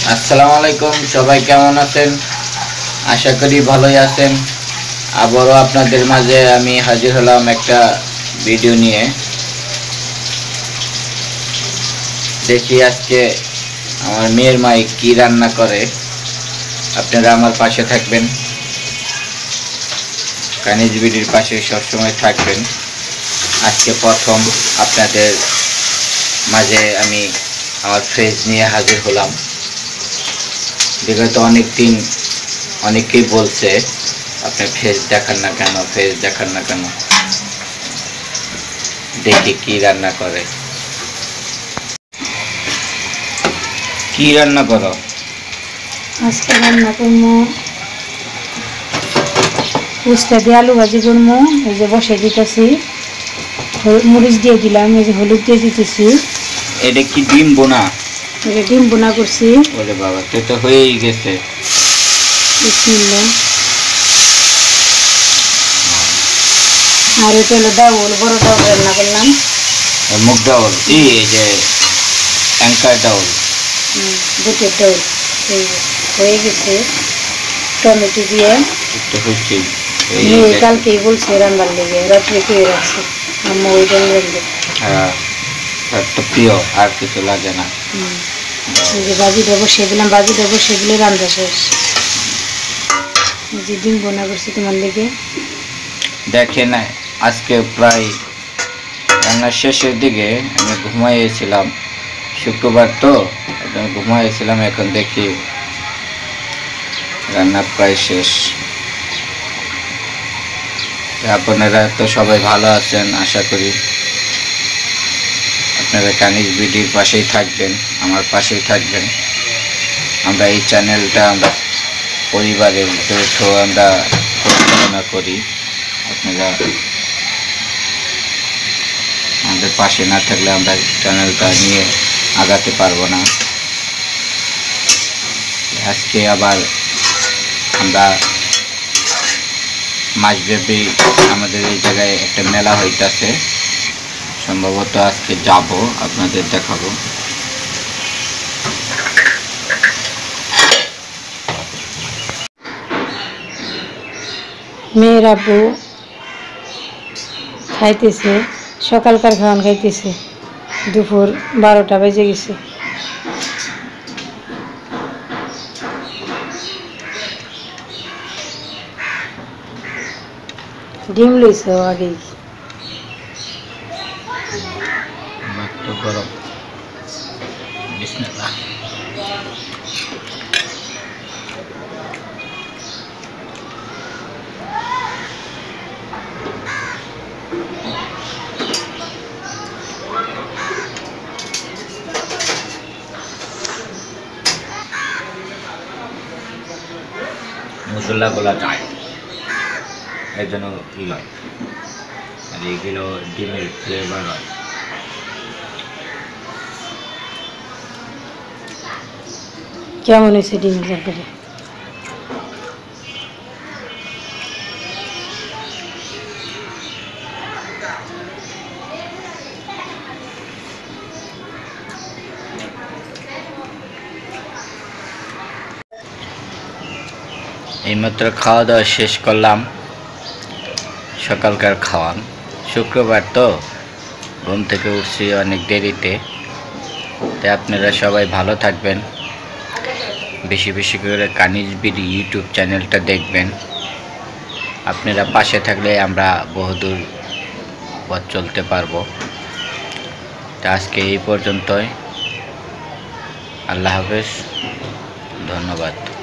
আসসালামু আলাইকুম, সবাই কেমন আছেন? আশা করি ভালোই আছেন। আবারও আপনাদের মাঝে আমি হাজির হলাম একটা ভিডিও নিয়ে। দেখি আজকে আমার মেয়ের মা কি রান্না করে। আপনারা আমার পাশে থাকবেন, কানিজ ভিডিওর পাশে সবসময় থাকবেন। আজকে প্রথম আপনাদের মাঝে আমি আমার ফ্রেজ নিয়ে হাজির হলাম। বিগত অনেক দিন অনেকেই বলছে আপনি ফেস দেখান না কেন, ফেস দেখান না কেন। দেখি কি রান্না করে। কি রান্না করো? আজকে রান্না করবো উস্তা দিয়ে আলু ভাজি করবো। এই যে বসে দিতেছি, মরিচ দিয়ে দিলাম, এই যে হলুদ দিয়ে দিতেছি। এটা কি ডিম বোনা? এটা ডিম বোনা করছি। ওরে বাবা, তো হয়েই গেছে। বিসমিল্লাহ। আর এটা হলো ডাউল, বড় ডাউল রান্না করলাম। মুগ ডাউল, এই যে অ্যাঙ্কার ডাউল, বুটের ডাউল হয়ে গেছে। টমেটো দিয়ে একটু হচ্ছে। কালকেই বলছে রান্নার লেগে, রাত্রে খেয়ে রাখছি আম্মা ওই ডাউল রান্না। হ্যাঁ, তো প্রিয়, আর কিছু লাগে না। এই যে বাজিটা বসিয়ে দিলাম, বাজিটা বসিয়ে দিলে রান্না শেষ। এই যে ডিম বোনা করছি তোমার লেগে। দেখেন, আজকে প্রায় রান্নার শেষের দিকে আমি ঘুমাইয়েছিলাম। শুক্রবার তো আমি ঘুমাইয়েছিলাম। এখন দেখি রান্না প্রায় শেষ। আপনারা তো সবাই ভালো আছেন আশা করি। আপনারা কানিজ ভিডিওর পাশেই থাকবেন, আমার পাশেই থাকবেন। আমরা এই চ্যানেলটা আমরা পরিবারের যৌথ আমরা পরিচালনা করি। আপনারা আমাদের পাশে না থাকলে আমরা চ্যানেলটা নিয়ে আগাতে পারবো না। আজকে আবার আমরা মাসব্যাপী আমাদের এই জায়গায় একটা মেলা হইতেছে। সম্ভবত আজকে যাব, আপনাদের দেখাবো। মেয়ের আব্বু খাইতেছে, সকালকার খাওয়ান খাইতেছে। দুপুর 12টা বেজে গেছে। ডিম লইছে আগেই। গরম। বিসমিল্লাহ। মশলা বলা যায়, এর জন্য ই হয়, আর এইগুলো ডিমের ফ্লেভার হয়। কেমন হয়েছে ডিমের তরকারি? এইমাত্র খাওয়া দাওয়া শেষ করলাম, সকালকার খাওয়ান। শুক্রবার তো ঘুম থেকে উঠছি অনেক দেরিতে। তাই আপনারা সবাই ভালো থাকবেন, বেশি বেশি করে কানিজ বিডি ইউটিউব চ্যানেলটা দেখবেন। আপনারা পাশে থাকলে আমরা বহুদূর পথ চলতে পারবো। তা আজকে এই পর্যন্তই। আল্লাহ হাফেজ, ধন্যবাদ।